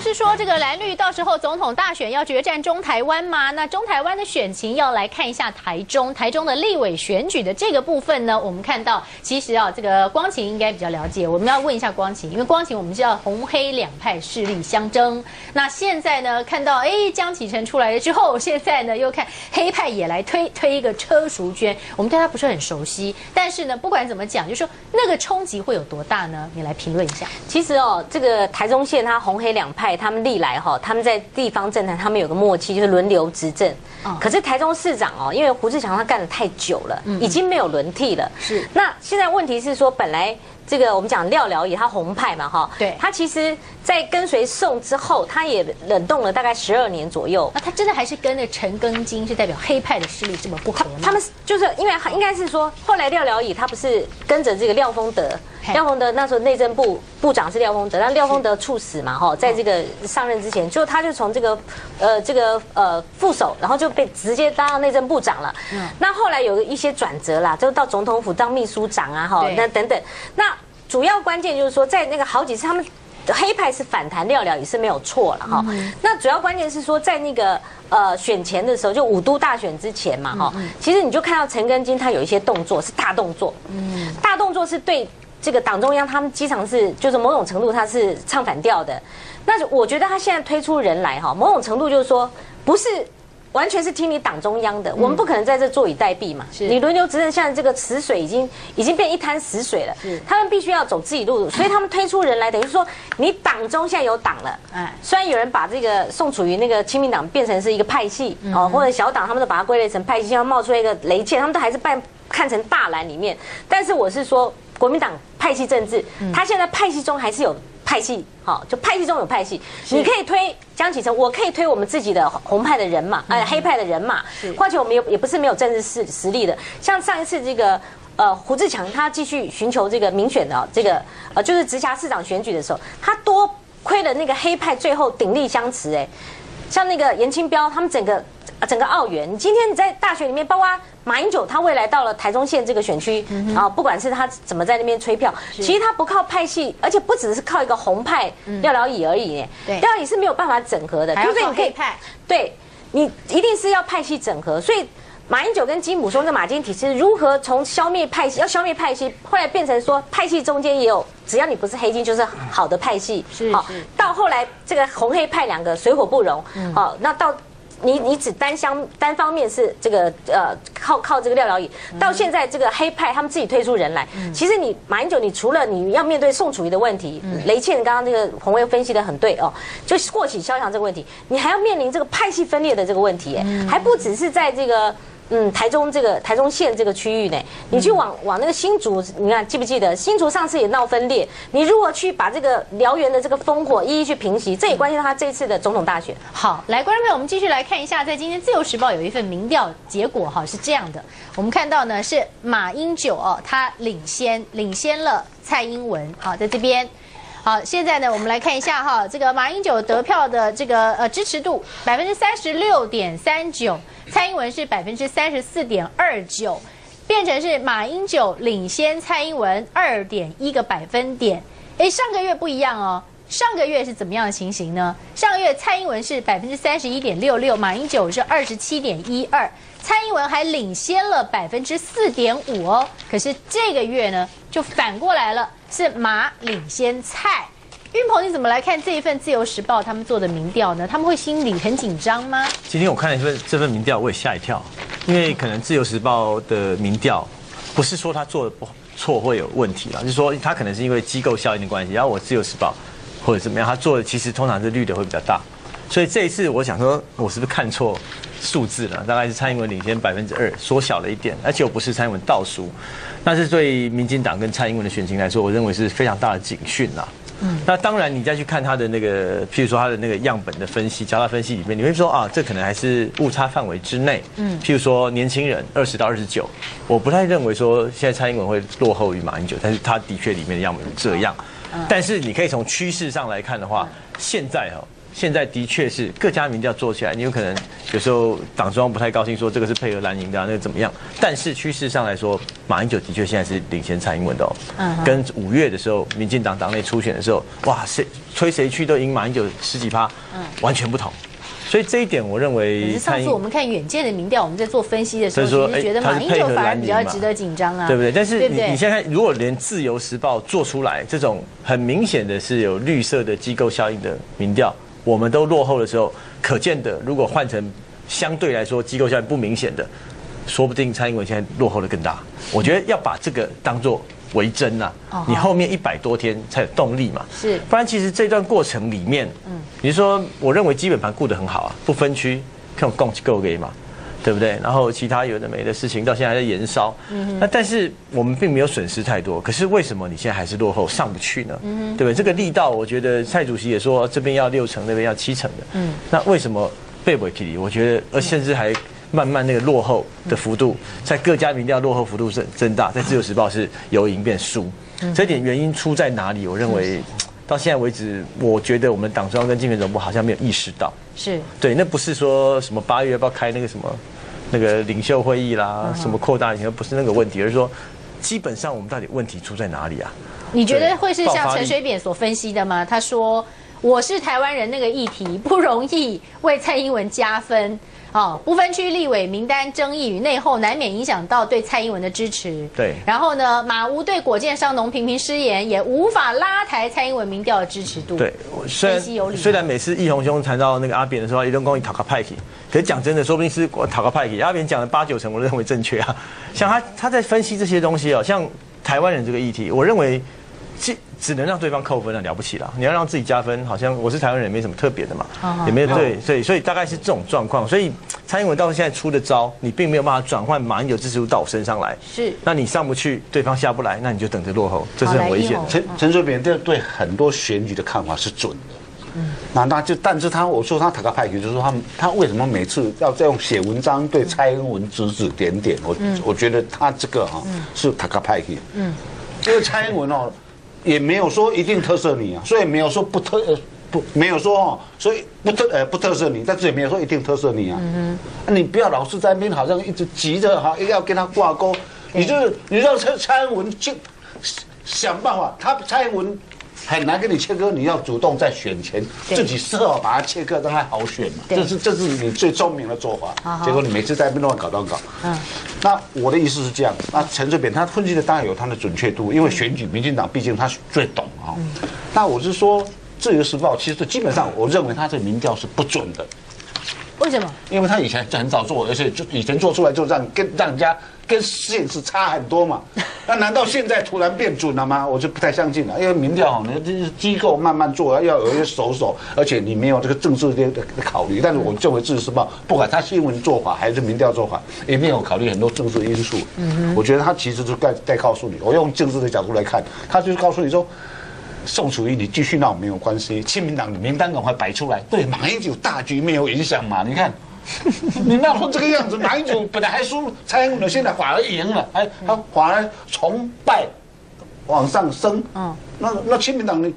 是说这个蓝绿到时候总统大选要决战中台湾吗？那中台湾的选情要来看一下台中的立委选举的这个部分呢，我们看到其实这个光晴应该比较了解，我们要问一下光晴，因为光晴我们知道红黑两派势力相争，那现在呢看到江启臣出来了之后，现在呢又看黑派也来推一个车淑娟，我们对他不是很熟悉，但是呢不管怎么讲，就说那个冲击会有多大呢？你来评论一下。 其实这个台中县它红黑两派，他们历来他们在地方政坛他们有个默契，就是轮流执政。可是台中市长因为胡志强他干得太久了，已经没有轮替了。是。那现在问题是说，本来这个我们讲廖了以他红派嘛对，他其实在跟随宋之后，他也冷冻了大概12年左右。 那他真的还是跟着陈庚金是代表黑派的势力这么不合吗？ 他们就是因为应该是说，后来廖了以他不是跟着这个廖丰德。廖丰德那时候内政部部长是廖丰德，但廖丰德猝死嘛，在这个上任之前，他就从这个副手，然后就被直接当到内政部长了。那后来有一些转折啦，就到总统府当秘书长啊，那等等。那主要关键就是说，在那个好几次他们黑派是反弹廖了也是没有错了那主要关键是说，在那个选前的时候，就5都大选之前嘛其实你就看到陈庚金他有一些动作是大动作，大动作是对。这个党中央他们经常是就是某种程度他是唱反调的，那我觉得他现在推出人来某种程度就是说不是完全是听你党中央的，我们不可能在这坐以待毙嘛。你轮流执政，像这个死水已经变一滩死水了，他们必须要走自己路，所以他们推出人来，等于说你党中现在有党了。虽然有人把这个宋楚瑜那个亲民党变成是一个派系或者小党，他们都把它归类成派系，像冒出来一个雷倩，他们都还是看成大蓝里面，但是我是说。国民党派系政治，他现在派系中还是有派系，就派系中有派系。你可以推江启臣，我可以推我们自己的红派的人马，黑派的人马。况且我们也不是没有政治实力的，像上一次这个胡志强，他继续寻求这个民选的这个就是直辖市长选举的时候，他多亏了那个黑派最后鼎力相持像那个严清标他们整个澳元，今天你在大学里面，包括马英九，他未来到了台中县这个选区，不管是他怎么在那边吹票，其实他不靠派系，而且不只是靠一个红廖了以而已廖了以是没有办法整合的， 还要靠黑派， 对你一定是要派系整合，所以。马英九跟金溥松这马金体系如何从消灭派系，后来变成说派系中间也有，只要你不是黑金就是好的派系，到后来这个红黑派两个水火不容，那到你只单方面是这个靠这个廖了以，到现在这个黑派他们自己推出人来，其实你马英九你除了你要面对宋楚瑜的问题，雷倩刚刚这个洪卫分析的很对就过起萧墙这个问题，你还要面临这个派系分裂的这个问题还不只是在这个。台中县这个区域呢，你去往那个新竹，你看记不记得新竹上次也闹分裂？你如何去把这个燎原的这个烽火一一去平息？这也关系到他这次的总统大选。 好，来，观众朋友，我们继续来看一下，在今天《自由时报》有一份民调结果是这样的，我们看到呢是马英九他领先了蔡英文，在这边。好，现在呢，我们来看一下这个马英九得票的这个支持度36.39%，蔡英文是34.29%，变成是马英九领先蔡英文2.1个百分点。上个月不一样上个月是怎么样的情形呢？上个月蔡英文是31.66%，马英九是27.12%，蔡英文还领先了4.5%可是这个月呢，就反过来了。是马领先蔡，运鹏你怎么来看这一份《自由时报》他们做的民调呢？他们会心里很紧张吗？ 今天我看了这份民调，我也吓一跳，因为可能《自由时报》的民调不是说他做的不错会有问题啦，就是说他可能是因为机构效应的关系，然后我《自由时报》或者怎么样，他做的其实通常是绿的会比较大，所以这一次我想说，我是不是看错数字了？大概是蔡英文领先2%，缩小了一点，而且我不是蔡英文倒输。但是对民进党跟蔡英文的选情来说，我认为是非常大的警讯啦。那当然，你再去看他的那个，譬如说他的那个样本的分析、交叉分析里面，你会说这可能还是误差范围之内。譬如说年轻人20到29，我不太认为说现在蔡英文会落后于马英九，但是他的确里面的样本是这样。但是你可以从趋势上来看的话，现在现在的确是各家民调做起来，你有可能有时候党中央不太高兴，说这个是配合蓝营的、那个怎么样？但是趋势上来说，马英九的确现在是领先蔡英文的哦。跟5月的时候，民进党党内初选的时候，哇，谁推谁去都赢马英九10几%，完全不同。所以这一点，我认为。可是上次我们看远见的民调，我们在做分析的时候，其实觉得马英九反而比较值得紧张啊， 对不对？但是你现在看，如果连自由时报做出来这种很明显的是有绿色的机构效应的民调，我们都落后的时候，可见的如果换成相对来说机构效应不明显的，说不定蔡英文现在落后的更大。我觉得要把这个当作为真呐，你后面100多天才有动力嘛， 是， 不然其实这段过程里面，你说我认为基本盘顾得很好啊，不分区，看供够给嘛，对不对？然后其他有的没的事情到现在还在延烧，那但是我们并没有损失太多，可是为什么你现在还是落后上不去呢？对不对？这个力道，我觉得蔡主席也说这边要6成，那边要7成的，那为什么背不起？我觉得甚至还。慢慢那个落后的幅度，在各家民调落后幅度是增大，在自由时报是由赢变输，这点原因出在哪里？我认为到现在为止，我觉得我们党中央跟竞选总部好像没有意识到， 是对，那不是说什么8月要不要开那个什么那个领袖会议啦，什么扩大领袖，不是那个问题，而是说基本上我们到底问题出在哪里啊？ 你觉得会是像陈水扁所分析的吗？他说我是台湾人那个议题不容易为蔡英文加分。不分区立委名单争议与内讧，难免影响到对蔡英文的支持。 对， 然后呢，马吴对果建商农频频失言，也无法拉抬蔡英文民调的支持度。 对，虽然每次义宏兄谈到那个阿扁的时候，一顿公益讨个派系，可是讲真的，说不定是讨个派系。阿扁讲的8、9成，我认为正确啊。像他在分析这些东西哦，像台湾人这个议题，我认为。只能让对方扣分了，了不起了。你要让自己加分，好像我是台湾人，也没什么特别的嘛，也没有对，所以大概是这种状况。所以蔡英文到现在出的招，你并没有办法转换马英九支持度到我身上来。 是， 那你上不去，对方下不来，那你就等着落后，这是很危险的。 陈水扁对很多选举的看法是准的。但是我说他塔卡派克，就是说他为什么每次要这样写文章对蔡英文指指点点？我觉得他这个是塔卡派克。因为蔡英文也没有说一定特赦你啊，所以没有说没有说所以不特赦你，但是也没有说一定特赦你啊。你不要老是在那边好像一直急着要跟他挂钩，你让蔡英文去想办法，蔡英文很难跟你切割，你要主动在选前自己设好把它切割，让它好选嘛。这是你最聪明的做法。结果你每次在那边乱搞。那我的意思是这样。那陈水扁他分析的当然有他的准确度，因为选举民进党毕竟他最懂啊。那我是说，《自由时报》其实基本上我认为他这民调是不准的。 为什么？ 因为他以前就很早做，而且就以前做出来就让人家跟现实差很多嘛。那难道现在突然变准了吗？我就不太相信了。因为民调呢，这是机构慢慢做，要有一些手，而且你没有这个政治的考虑。但是我认为《自由时报》不管他新闻做法还是民调做法，也没有考虑很多政治因素。我觉得他其实就在告诉你，我用政治的角度来看，他就是告诉你说。宋楚瑜，你继续闹没有关系，亲民党名单赶快摆出来，对马英九大局没有影响嘛？你看，你闹成这个样子，马英九本来还输蔡英文，现在反而赢了，他反而从败往上升。那亲民党你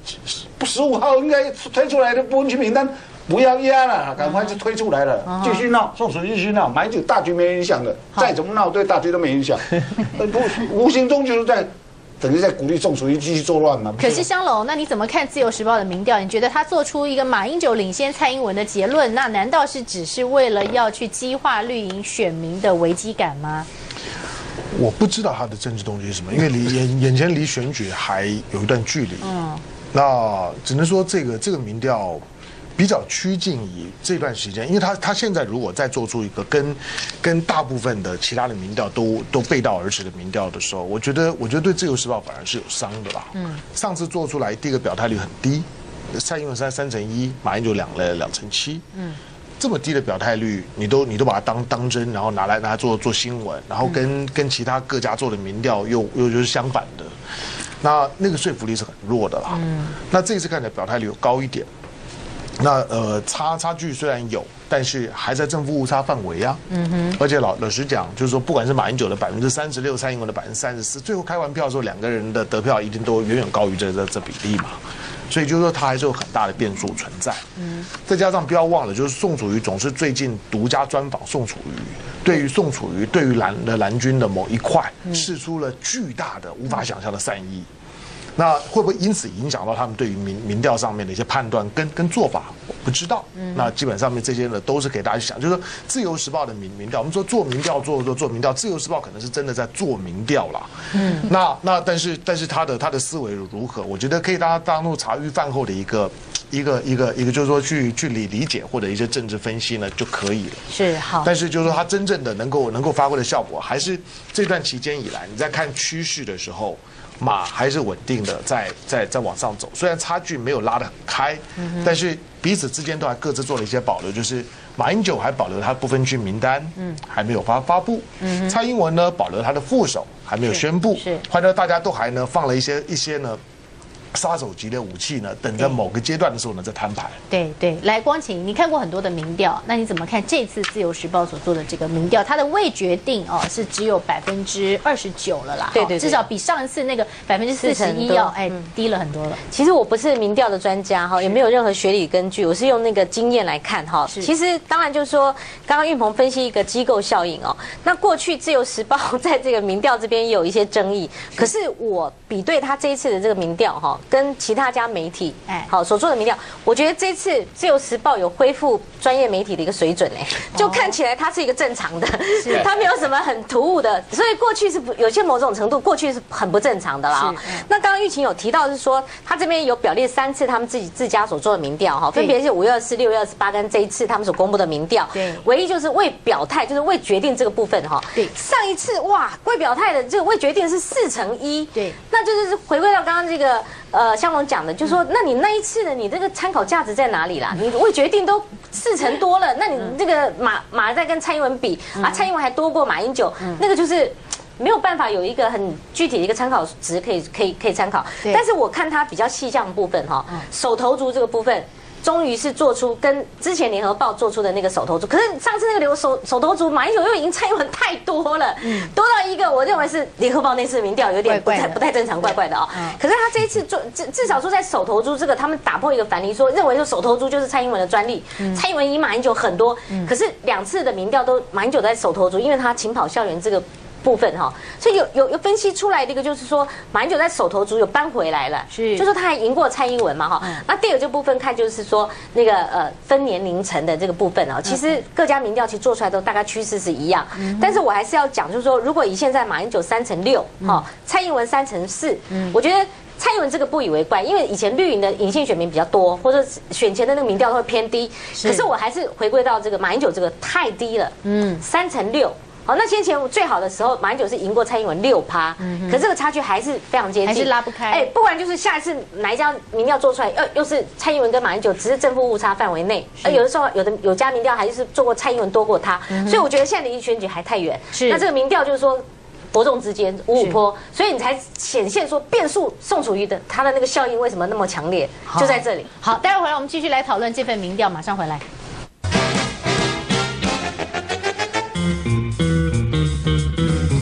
15号应该推出来的不分区名单，不要压了，赶快就推出来了，继续闹，宋楚瑜继续闹，马英九大局没影响的，再怎么闹对大局都没影响，无形中就是在。等于在鼓励宋楚瑜继续作乱嘛？ 可是香龙，那你怎么看《自由时报》的民调？你觉得他做出一个马英九领先蔡英文的结论，那难道是只是为了要去激化绿营选民的危机感吗？ 我不知道他的政治动机是什么，因为眼前离选举还有一段距离。那只能说这个民调。比较趋近于这段时间，因为他现在如果再做出一个跟大部分的其他的民调都背道而驰的民调的时候，我觉得对自由时报反而是有伤的啦。上次做出来第一个表态率很低，蔡英文3%，马英九2%，这么低的表态率，你都把它当真，然后拿来做新闻，然后跟其他各家做的民调又就是相反的，那个说服力是很弱的啦。那这次看起来表态率有高一点。那差距虽然有，但是还在正负误差范围啊。而且老实讲，就是说，不管是马英九的36%，蔡英文的34%，最后开完票的时候，两个人的得票一定都远远高于这比例嘛。 所以就是说它还是有很大的变数存在。再加上不要忘了，就是宋楚瑜总是最近独家专访宋楚瑜，对于宋楚瑜对于蓝军的某一块释出了巨大的无法想象的善意。那会不会因此影响到他们对于民调上面的一些判断跟做法？我不知道。那基本上面这些呢都是给大家去想，就是说《自由时报》的民调，我们说做民调做民调，《自由时报》可能是真的在做民调啦。但是他的思维如何？我觉得可以大家当做茶余饭后的一个，就是说去理解或者一些政治分析呢就可以了。 是好。 但是就是说他真正的能够发挥的效果，还是这段期间以来你在看趋势的时候。马还是稳定的在往上走，虽然差距没有拉得很开，但是彼此之间都还各自做了一些保留，就是马英九还保留他不分区名单，还没有发布，蔡英文呢保留他的副手还没有宣布，换到大家都还呢放了一些呢。杀手级的武器呢，等着某个阶段的时候呢再摊牌。 对，来光晴，你看过很多的民调，那你怎么看这次《自由时报》所做的这个民调？它的未决定哦是只有29%了啦， 对， 至少比上一次那个41%要低了很多了。 其实我不是民调的专家哈，也没有任何学理根据，我是用那个经验来看哈。其实当然就是说，刚刚运鹏分析一个机构效应哦，那过去《自由时报》在这个民调这边也有一些争议，可是我比对他这一次的这个民调哈。跟其他家媒体好所做的民调，我觉得这次《自由时报》有恢复专业媒体的一个水准就看起来它是一个正常的，它没有什么很突兀的，所以过去是有些某种程度过去是很不正常的啦。那刚刚玉琴有提到是说，他这边有表列3次他们自家所做的民调分别是5月24、6月28跟这一次他们所公布的民调。唯一就是未表态，就是未决定这个部分上一次哇未表态的这个未决定是4%，那就是回归到刚刚这个。香龙讲的，就是说，那你那一次呢？你这个参考价值在哪里啦？你未决定都4%多了，那你这个马在跟蔡英文比蔡英文还多过马英九，那个就是没有办法有一个很具体的一个参考值可以参考。但是我看它比较细项的部分手头足这个部分。终于是做出跟之前联合报做出的那个手头足，可是上次那个手头足马英九又赢蔡英文太多了，多到一个我认为是联合报那次民调有点不太正常，怪怪的可是他这一次做至少说在手头足这个，他们打破一个反例，说认为说手头足就是蔡英文的专利，蔡英文赢马英九很多，可是2次的民调都马英九在手头足，因为他勤跑校园这个。部分所以有分析出来的一个就是说，马英九在手头足有扳回来了，就说他还赢过蔡英文嘛那第二个部分看就是说那个分年龄层的这个部分其实各家民调其实做出来都大概趋势是一样，但是我还是要讲，就是说如果以现在马英九3%6蔡英文3%4我觉得。蔡英文这个不以为怪，因为以前绿营的隐性选民比较多，或者选前的那个民调都会偏低。可是我还是回归到这个马英九这个太低了，3%6。好，那先前最好的时候，马英九是赢过蔡英文6%，可是这个差距还是非常接近， 还是拉不开。 不管就是下一次哪一家民调做出来，又是蔡英文跟马英九只是正负误差范围内，有的时候有家民调还是做过蔡英文多过他，所以我觉得现在离选举还太远。那这个民调就是说。伯仲之间5-5坡，所以你才显现说变数宋楚瑜的他的那个效应为什么那么强烈，就在这里。 好，待会回来我们继续来讨论这份民调，马上回来。